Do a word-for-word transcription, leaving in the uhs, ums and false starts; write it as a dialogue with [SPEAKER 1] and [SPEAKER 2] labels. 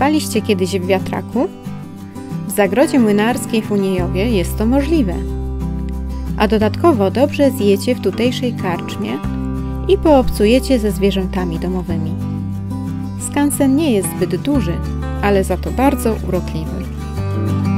[SPEAKER 1] Spaliście kiedyś w wiatraku? W zagrodzie młynarskiej w Uniejowie jest to możliwe. A dodatkowo dobrze zjecie w tutejszej karczmie i poobcujecie ze zwierzętami domowymi. Skansen nie jest zbyt duży, ale za to bardzo urokliwy.